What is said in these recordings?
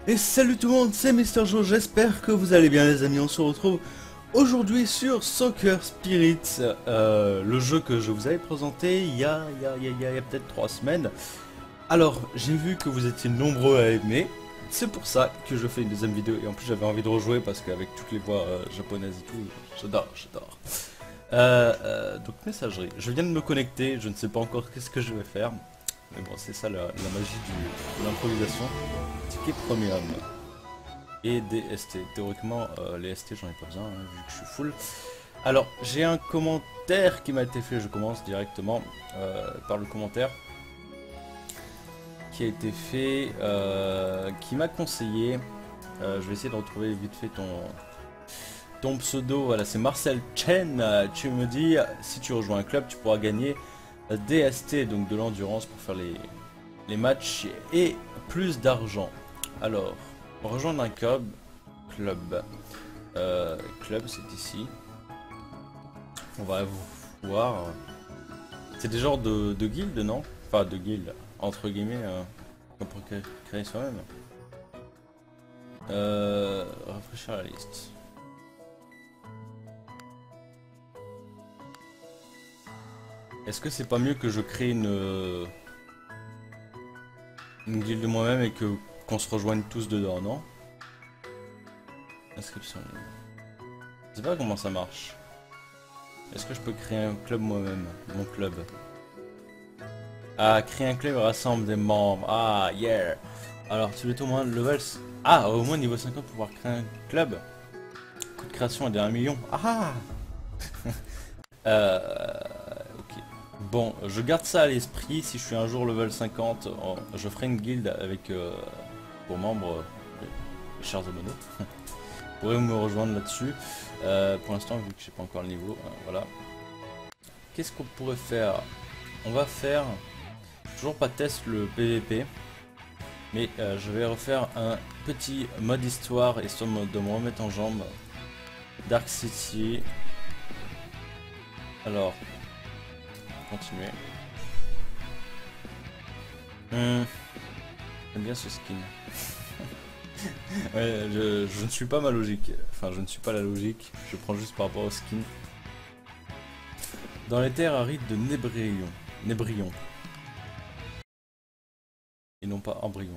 Et salut tout le monde, c'est Mister Joe, j'espère que vous allez bien les amis, on se retrouve aujourd'hui sur Soccer Spirits, le jeu que je vous avais présenté il y a peut-être 3 semaines. Alors, j'ai vu que vous étiez nombreux à aimer, c'est pour ça que je fais une deuxième vidéo, et en plus j'avais envie de rejouer parce qu'avec toutes les voix japonaises et tout, j'adore. Donc messagerie, je viens de me connecter, je ne sais pas encore qu'est-ce que je vais faire, mais bon c'est ça la magie de l'improvisation. Ticket premium et des ST. Théoriquement les ST j'en ai pas besoin hein, vu que je suis full. Alors j'ai un commentaire qui m'a été fait, je commence directement par le commentaire qui a été fait, qui m'a conseillé, je vais essayer de retrouver vite fait ton pseudo, voilà c'est Marcel Chen, tu me dis si tu rejoins un club tu pourras gagner DST, donc de l'endurance pour faire les matchs et plus d'argent. Alors, rejoindre un club, club c'est ici, on va voir, c'est des genres de guildes non? Enfin de guildes, entre guillemets, qu'on peut créer soi-même. Rafraîchir la liste. Est-ce que c'est pas mieux que je crée une guilde de moi-même et que qu'on se rejoigne tous dedans, non? Inscription. Je sais pas comment ça marche. Est-ce que je peux créer un club moi-même? Mon club. Ah, créer un club rassemble des membres. Ah, yeah. Alors, tu veux au moins level... Ah, au moins niveau 50 pour pouvoir créer un club. Coût de création est de 1 million. Ah. Ok. Bon, je garde ça à l'esprit. Si je suis un jour level 50, je ferai une guilde avec pour membres, les chers abonnés. Vous pourrez me rejoindre là-dessus. Pour l'instant, vu que j'ai pas encore le niveau, voilà. Qu'est-ce qu'on pourrait faire? On va faire toujours pas test le PVP, mais je vais refaire un petit mode histoire histoire de me remettre en jambe. Dark City. Alors, continuer. J'aime bien ce skin. Ouais, je ne suis pas ma logique. Enfin, je ne suis pas la logique. Je prends juste par rapport au skin. Dans les terres arides de Nébrion. Et non pas embryon.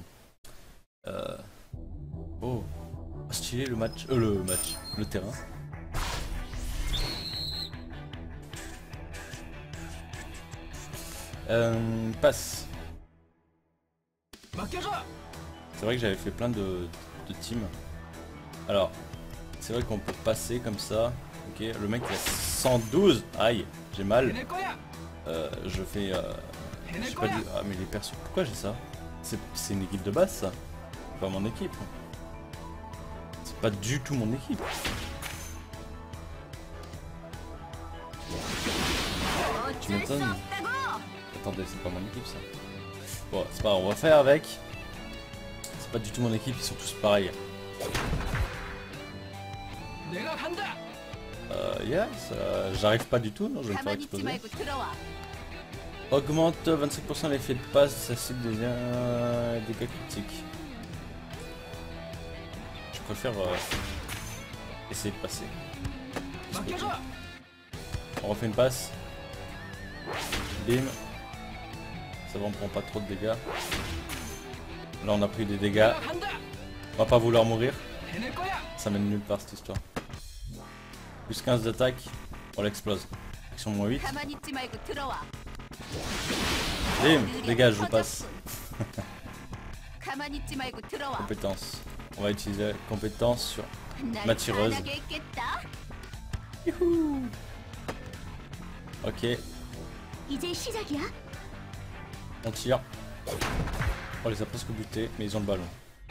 Oh, stylé le match. Le terrain. Passe. C'est vrai que j'avais fait plein de teams. Alors, c'est vrai qu'on peut passer comme ça. Ok, le mec il a 112. Aïe, j'ai mal. Je fais... j'ai pas dit... Ah mais les persos, pourquoi j'ai ça? C'est une équipe de base ça. C'est pas mon équipe. C'est pas du tout mon équipe. Tu m'étonnes. Attendez, c'est pas mon équipe ça. Bon, c'est pas grave, on va faire avec. C'est pas du tout mon équipe, ils sont tous pareils. Yes, j'arrive pas du tout, non, je vais me faire exploser. Augmente 25% l'effet de passe, ça cible des dégâts critiques. Je préfère essayer de passer. On refait une passe. Bim. Ça va, on prend pas trop de dégâts. Là on a pris des dégâts. On va pas vouloir mourir. Ça mène nulle part cette histoire. Plus 15 d'attaque, on l'explose. Action moins 8. Bim, dégage, je passe. Compétence. On va utiliser compétence sur ma tireuse. Youhou. Ok. On tire. On les a presque butés, mais ils ont le ballon.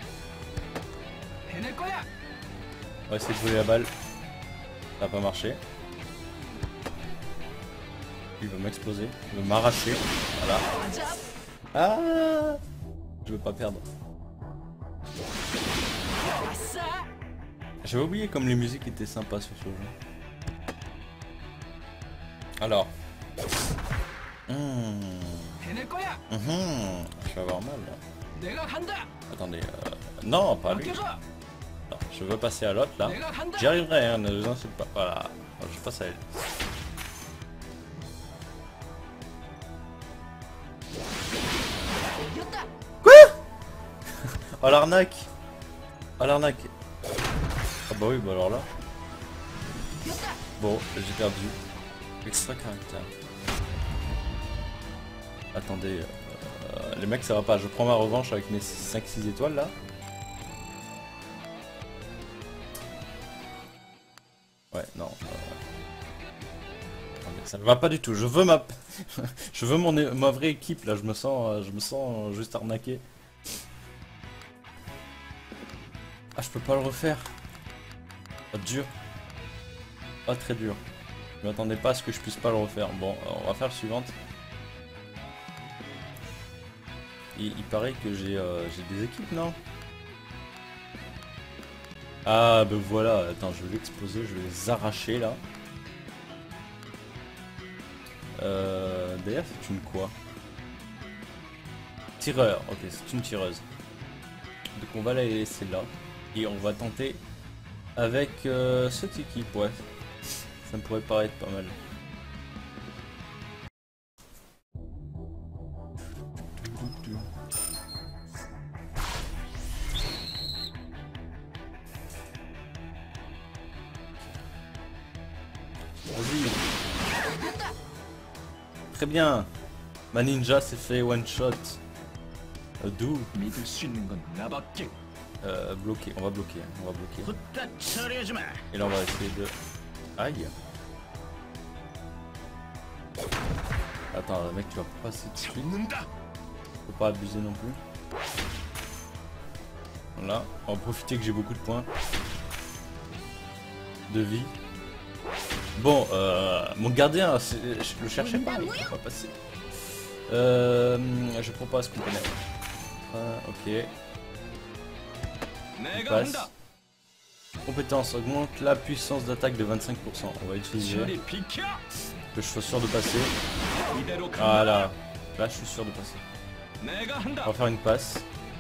On va essayer de voler la balle. Ça n'a pas marché. Il veut m'exploser. Il veut m'arracher. Voilà. Ah, je veux pas perdre. J'avais oublié comme les musiques étaient sympas sur ce jeu. Alors. Je vais avoir mal là. Attendez, Non, pas lui. Non, je veux passer à l'autre là. J'y arriverai, hein, ne vous inquiétez pas. Voilà, je passe à elle. Quoi? Oh l'arnaque. Oh l'arnaque. Ah bah oui, bah alors là. Bon, j'ai perdu. Extra caractère. Attendez, les mecs ça va pas, je prends ma revanche avec mes 5-6 étoiles là. Ouais, non. Ça ne va pas du tout, je veux ma... je veux ma vraie équipe là, je me sens juste arnaqué. Ah, je peux pas le refaire. Oh, dur. Pas très dur. Je m'attendais pas à ce que je puisse pas le refaire. Bon, on va faire le suivant. Il paraît que j'ai des équipes, non? Ah, ben voilà. Attends, je vais l'exploser, je vais les arracher là. D'ailleurs, c'est une quoi? Tireur. Ok, c'est une tireuse. Donc on va la laisser là. Et on va tenter avec cette équipe, ouais. Ça me pourrait paraître pas mal. Vas-y. Très bien. Ma ninja s'est fait one shot. D'où bloquer, on va bloquer. Et là on va essayer de... Aïe. Attends, mec, tu vas pas passer dessus. Faut pas abuser non plus. Voilà, on va profiter que j'ai beaucoup de points de vie. Bon, mon gardien, je le cherchais pas, il faut pas passer. Je propose qu'on connaît. Ok. On passe. Compétence augmente la puissance d'attaque de 25%. On va utiliser. Que je sois sûr de passer. Voilà. Là, je suis sûr de passer. On va faire une passe.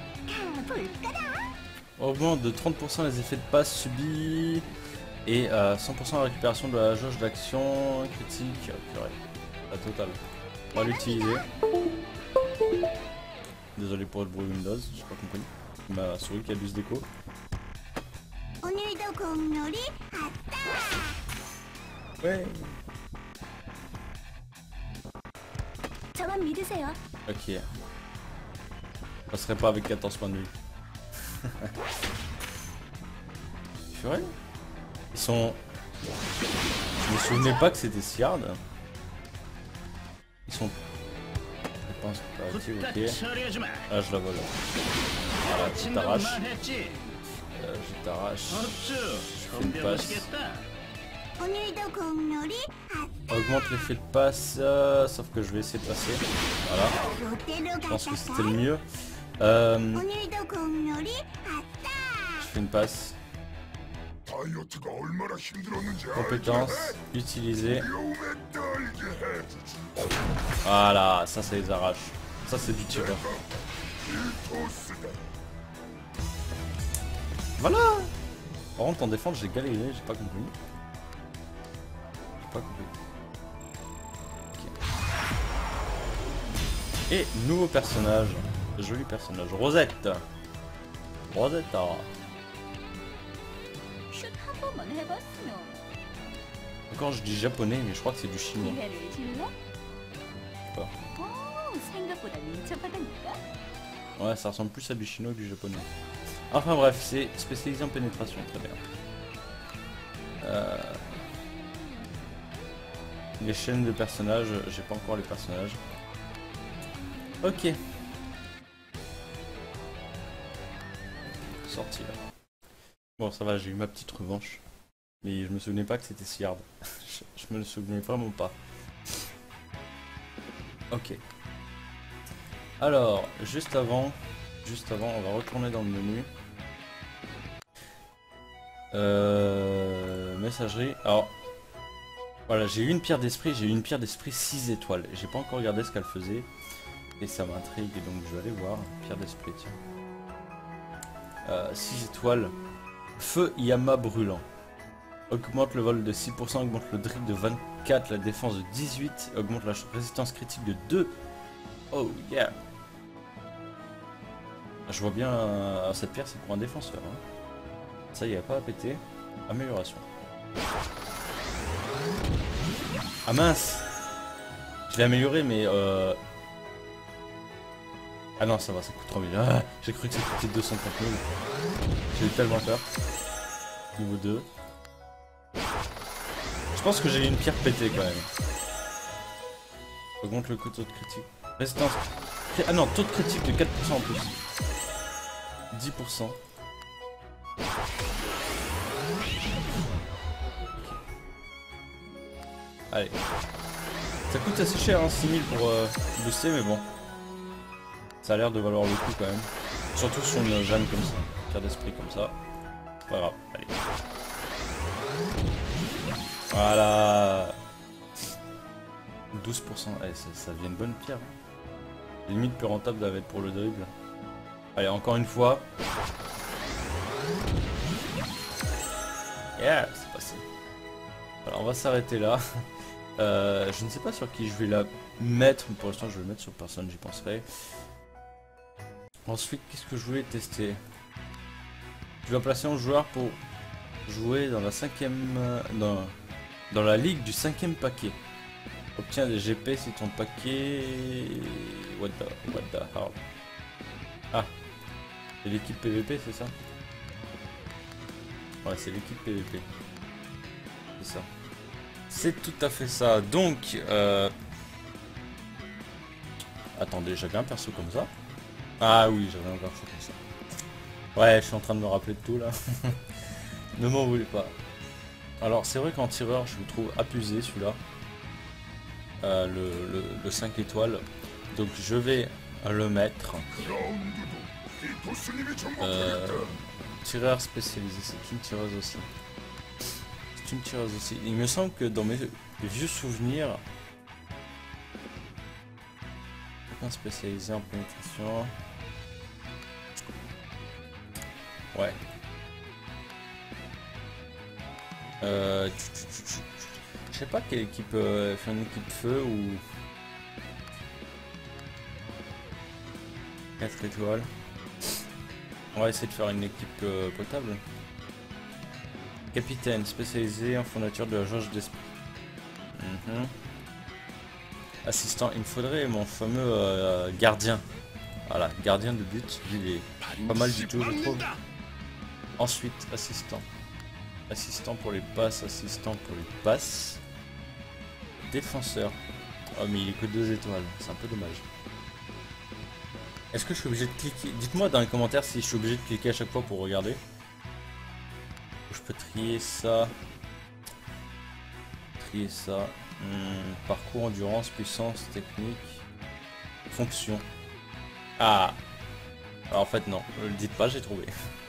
Augmente de 30% les effets de passe subis. Et 100% la récupération de la jauge d'action critique. Purée. La totale. On va l'utiliser. Désolé pour le bruit Windows, j'ai pas compris. Ma souris qui a du déco. Ouais. Ok. Je passerai pas avec 14 points de vie. Purée. Ils sont... Je me souvenais pas que c'était si hard. Ils sont... Je pense que ok. Ah, je la vole. Voilà, tu t'arraches. Je t'arrache. Je fais une passe. Augmente l'effet de passe, sauf que je vais essayer de passer. Voilà. Je pense que c'était le mieux. Je fais une passe. Compétence, utiliser. Voilà, ça les arrache. Ça c'est du tireur. Voilà. Par contre en défense j'ai galéré, j'ai pas compris. J'ai pas compris. Okay. Et nouveau personnage. Joli personnage. Rosette. Rosetta. Encore je dis japonais mais je crois que c'est du chinois. Je sais pas. Ouais, ça ressemble plus à du chinois que du japonais. Enfin bref, c'est spécialisé en pénétration, très bien. Les chaînes de personnages, j'ai pas encore les personnages. Ok. Sortir. Bon, ça va, j'ai eu ma petite revanche. Mais je me souvenais pas que c'était si hard. je me le souvenais vraiment pas. Ok. Alors, juste avant, on va retourner dans le menu. Messagerie. Alors, voilà, j'ai eu une pierre d'esprit, 6 étoiles. J'ai pas encore regardé ce qu'elle faisait. Et ça m'intrigue, donc je vais aller voir. Pierre d'esprit, tiens. 6 étoiles. Feu Yama brûlant. Augmente le vol de 6%, augmente le drip de 24, la défense de 18, augmente la résistance critique de 2. Oh yeah. Je vois bien cette pierre, c'est pour un défenseur. Hein. Ça, il n'y a pas à péter. Amélioration. Ah mince. Je l'ai amélioré, mais ah non, ça va, ça coûte 3000. Ah, j'ai cru que ça coûtait 230 000. J'ai eu tellement peur. Niveau 2. Je pense que j'ai une pierre pétée quand même. Augmente le taux de critique. Résistance. Ah non, taux de critique de 4% en plus. 10%. Okay. Allez. Ça coûte assez cher, hein, 6000 pour booster, mais bon. Ça a l'air de valoir le coup quand même. Surtout sur une Jeanne comme ça. Pierre d'esprit comme ça. C'est pas grave, allez. Voilà. 12%. Allez, ça devient une bonne pierre. Limite plus rentable d'être pour le dribble. Allez, encore une fois. Yeah, c'est passé. Alors on va s'arrêter là. Je ne sais pas sur qui je vais la mettre. Pour l'instant, je vais le mettre sur personne, j'y penserai. Ensuite, qu'est-ce que je voulais tester? Je vais placer un joueur pour jouer dans la 5e... Dans la ligue du 5e paquet. Obtiens des GP si ton paquet... What the hell? Ah, c'est l'équipe PVP, c'est ça? Ouais, c'est l'équipe PVP. C'est ça. C'est tout à fait ça. Donc, attendez, j'avais un perso comme ça. Ah oui, j'avais un perso comme ça. Ouais, je suis en train de me rappeler de tout là. Ne m'en voulez pas. Alors, c'est vrai qu'en tireur, je le trouve abusé celui-là. Le 5 étoiles. Donc, je vais le mettre. Tireur spécialisé, c'est une tireuse aussi. C'est une tireuse aussi. Il me semble que dans mes vieux souvenirs, quelqu'un spécialisé en pénétration. Ouais. Je sais pas quelle équipe fait une équipe feu ou 4 étoiles. On va essayer de faire une équipe potable. Capitaine spécialisé en fourniture de la jauge d'esprit. Assistant, il me faudrait mon fameux gardien. Voilà, gardien de but, il est pas mal du tout je trouve. Ensuite, assistant. Assistant pour les passes, assistant pour les passes. Défenseur. Oh mais il est que 2 étoiles, c'est un peu dommage. Est-ce que je suis obligé de cliquer? Dites-moi dans les commentaires si je suis obligé de cliquer à chaque fois pour regarder. Je peux trier ça. Trier ça. Parcours, endurance, puissance, technique. Fonction. Ah. Alors en fait non, ne le dites pas, j'ai trouvé.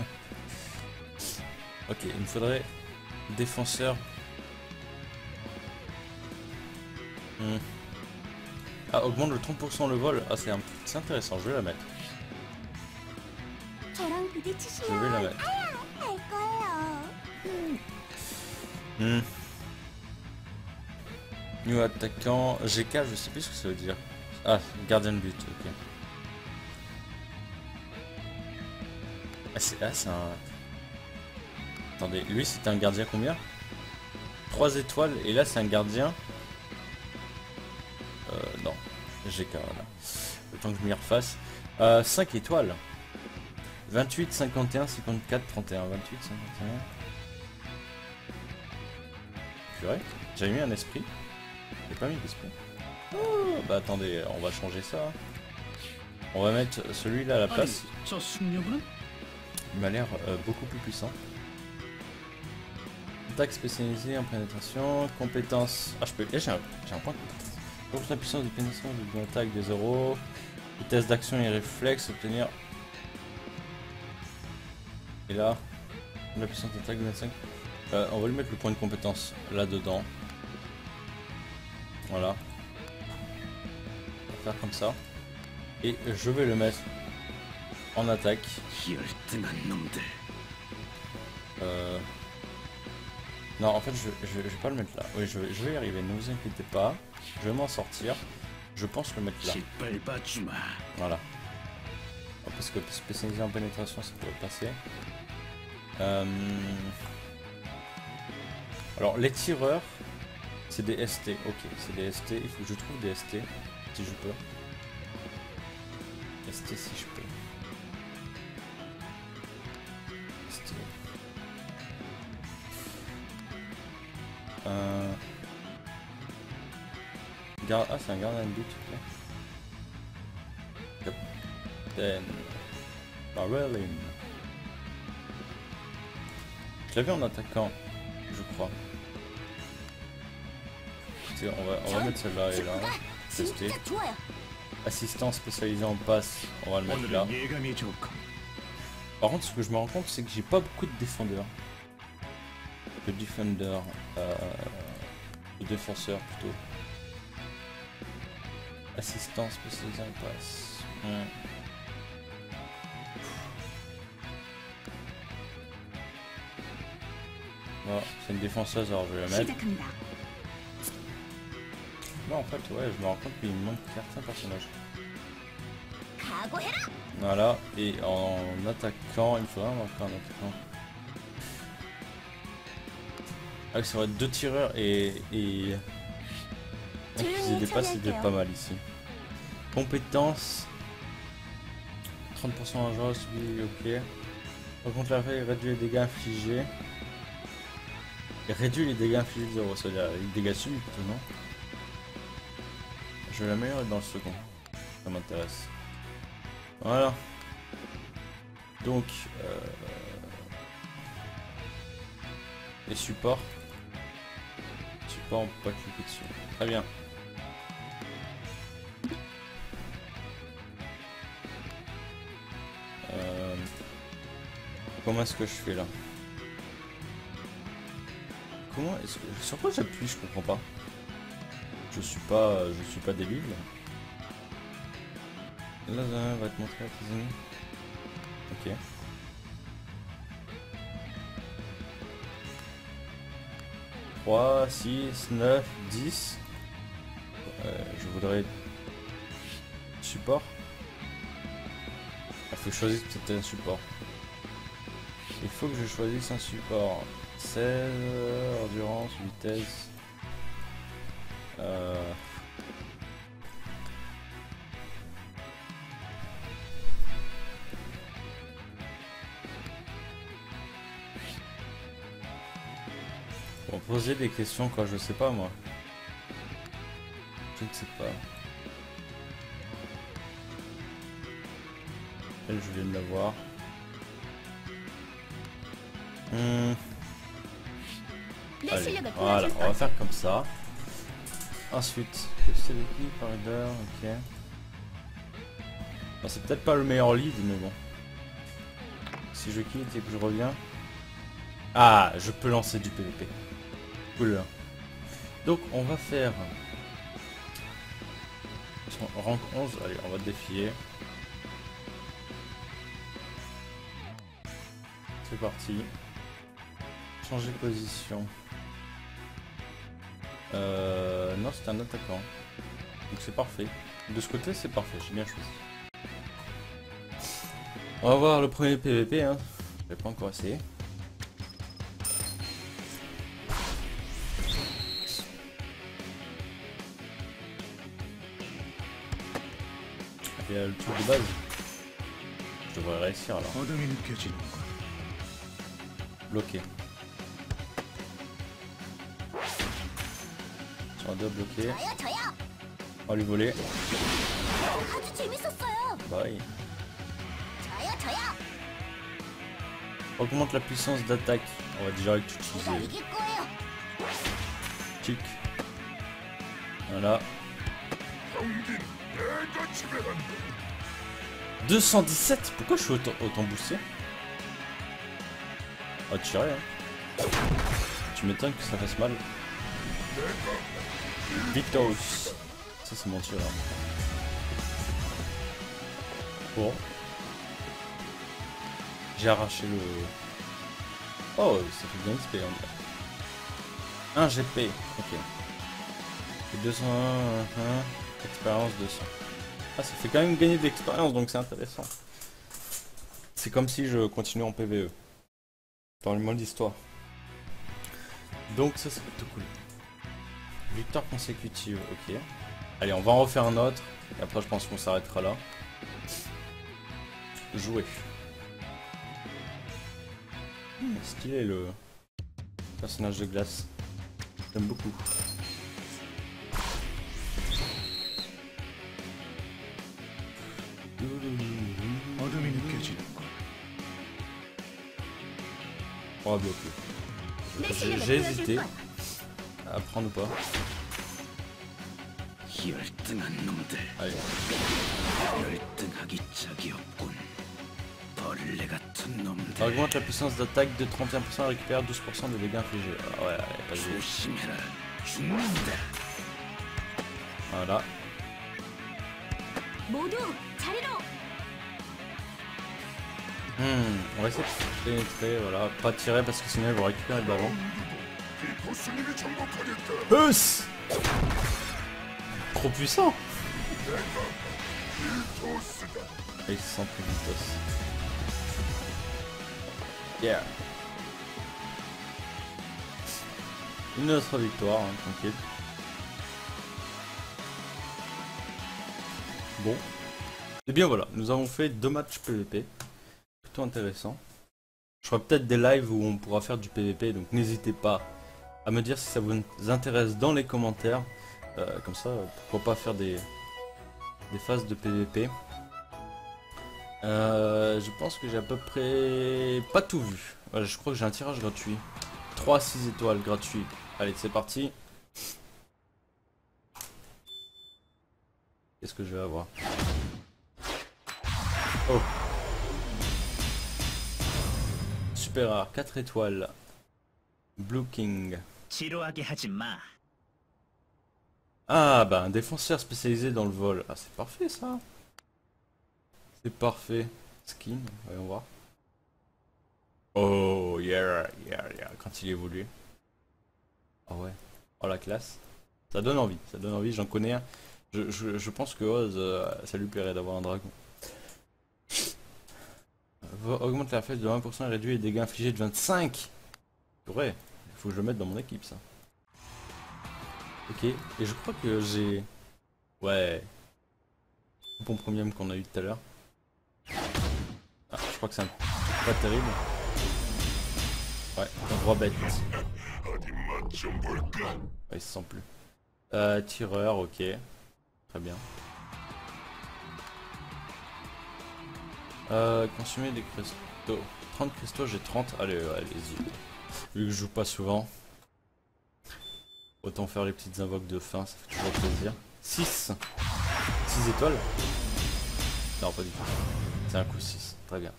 Ok, il me faudrait défenseur. Ah, augmente le 30% le vol. Ah, c'est intéressant, je vais la mettre. Je vais la mettre. New attaquant. GK, je sais plus ce que ça veut dire. Ah, gardien de but, ok. Ah, c'est un... Attendez, lui c'était un gardien combien? 3 étoiles, et là c'est un gardien... non, GK, voilà. Le temps que je m'y refasse. 5 étoiles. 28, 51, 54, 31. 28, 51... Purée, j'avais mis un esprit. J'ai pas mis d'esprit. Oh, bah attendez, on va changer ça. On va mettre celui-là à la place. Il m'a l'air beaucoup plus puissant. Attaque spécialisée en pénétration, compétence. Ah, je peux. J'ai un point de compétence. Augmente la puissance de pénétration de l'attaque de 0. Vitesse d'action et réflexe, obtenir. Et là, la puissance d'attaque de 25. On va lui mettre le point de compétence là-dedans. Voilà. On va faire comme ça. Et je vais le mettre En attaque. Non, en fait, je vais pas le mettre là. Oui, je vais y arriver, ne vous inquiétez pas. Je vais m'en sortir. Je pense le mettre là. Voilà. Parce que spécialisé en pénétration, ça pourrait passer. Alors, les tireurs, c'est des ST. Ok, c'est des ST. Il faut que je trouve des ST, si je peux. ST, si je peux. ST. Ah, c'est un gardien de but, ok. Captain Marelin. Je l'avais en attaquant, je crois. On va mettre celle-là et là. Tester. Assistant spécialisé en passe, on va le mettre là. Par contre, ce que je me rends compte, c'est que j'ai pas beaucoup de défendeurs. De defender. De défenseur plutôt. Assistant spécialisé en passe. Bon, c'est une défenseuse, alors je vais la mettre. Non, en fait, ouais, je me rends compte qu'il me manque certains personnages. Voilà, et en attaquant, il me faudra encore un attaquant. Ah, ça va être 2 tireurs et... Utiliser des passes, c'était pas mal ici. Compétences. 30% dangereux, oui, ok. Par contre, la feuille réduit les dégâts infligés. Et réduit les dégâts infligés de 0, c'est-à-dire les dégâts subis plutôt, non? Je vais l'améliorer dans le second. Ça m'intéresse. Voilà. Donc, les supports. Supports, on peut pas cliquer dessus. Très bien. Comment est-ce que je fais là? Comment est-ce que... Sur quoi j'appuie? Je comprends pas. Je suis pas débile. Là, ça va te montrer à tes amis. Ok. « 3, 6, 9, 10. Je voudrais... Support. Il faut que je choisisse peut-être un support. Il faut que je choisisse un support. 16, endurance, vitesse. Bon, poser des questions quoi, je sais pas moi. Je ne sais pas. Elle, je viens de la voir. Allez, voilà, on va faire comme ça. Ensuite, c'est l'équipe par header, ok. Bon, c'est peut-être pas le meilleur lead, mais bon. Si je quitte et que je reviens. Ah, je peux lancer du PVP. Cool. Donc, on va faire. Rank 11, allez, on va défier. C'est parti. Changer de position. Non, c'est un attaquant. Donc c'est parfait. De ce côté, c'est parfait. J'ai bien choisi. On va voir le premier PVP. Hein. Je vais pas encore essayer. Il y a le truc de base. Je devrais réussir alors. Bloqué. Sur un deux bloqué. On va lui voler. Bye. Augmente la puissance d'attaque. On va direct utiliser. Tic. Voilà. 217. Pourquoi je suis autant boosté? Oh, tirer, hein. Tu m'étonnes que ça fasse mal. Victos. Ça, c'est mon tireur. Bon. J'ai arraché le... Oh, ça fait bien XP en vrai. 1 GP, ok. Et 201, expérience 200. Ah, ça fait quand même gagner de l'expérience, donc c'est intéressant. C'est comme si je continuais en PvE. Dans le mode histoire. Donc ça c'est plutôt cool. Victoire consécutive, ok. Allez, on va en refaire un autre. Et après je pense qu'on s'arrêtera là. Jouer. Stylé le personnage de glace. J'aime beaucoup. On va bloquer. J'ai hésité à prendre ou pas. Allez. Augmente la puissance d'attaque de 31% et récupère 12% des dégâts infligés. Ah ouais, allez, pas joué. Voilà. On va essayer de pénétrer, voilà. Pas tirer parce que sinon ils vont récupérer le ballon. Huss! Trop puissant! Et il se sent plus vite. Yeah! Une autre victoire, hein, tranquille. Bon. Et bien voilà, nous avons fait 2 matchs PVP. Plutôt intéressant. Je ferai peut-être des lives où on pourra faire du PVP, donc n'hésitez pas à me dire si ça vous intéresse dans les commentaires. Comme ça, pourquoi pas faire des phases de PVP. Je pense que j'ai à peu près pas tout vu. Voilà, je crois que j'ai un tirage gratuit. 3 à 6 étoiles gratuit. Allez, c'est parti. Qu'est-ce que je vais avoir? Oh. Super rare, 4 étoiles. Blue King. Ah bah un défenseur spécialisé dans le vol. Ah c'est parfait ça. C'est parfait. Skin, voyons voir. Oh yeah, quand il évolue. Ah ouais. Oh la classe. Ça donne envie, j'en connais un. Je pense que Oz, ça lui plairait d'avoir un dragon. Augmente la fête de 20% et réduit les dégâts infligés de 25. Ouais, il faut que je le mette dans mon équipe ça. Ok, et je crois que j'ai... Ouais. Bon premium qu'on a eu tout à l'heure. Ah, je crois que c'est un... pas terrible. Ouais, un roi bête. Ouais, il se sent plus. Tireur, ok. Très bien. Consommer des cristaux. 30 cristaux, j'ai 30. Allez, allez-y. Vu que je joue pas souvent. Autant faire les petites invoques de fin, ça fait toujours plaisir. 6 étoiles. Non, pas du tout. C'est un coup 6, très bien.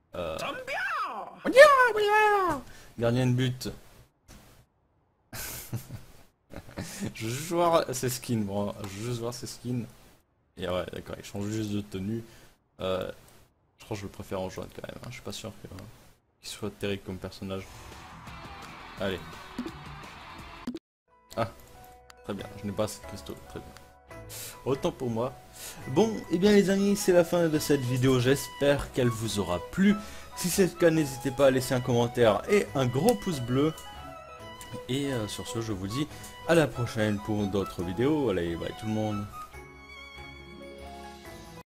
Gardien de but. Je veux juste voir ses skins, bon, je veux juste voir ses skins. Et ouais, d'accord, il change juste de tenue. Je crois que je le préfère en jaune quand même, hein. Je suis pas sûr qu'il soit terrible comme personnage. Allez. Ah, très bien, je n'ai pas assez de cristaux, très bien. Autant pour moi. Bon, et bien les amis, c'est la fin de cette vidéo, j'espère qu'elle vous aura plu. Si c'est le cas, n'hésitez pas à laisser un commentaire et un gros pouce bleu. Et sur ce, je vous dis à la prochaine pour d'autres vidéos. Allez, bye tout le monde.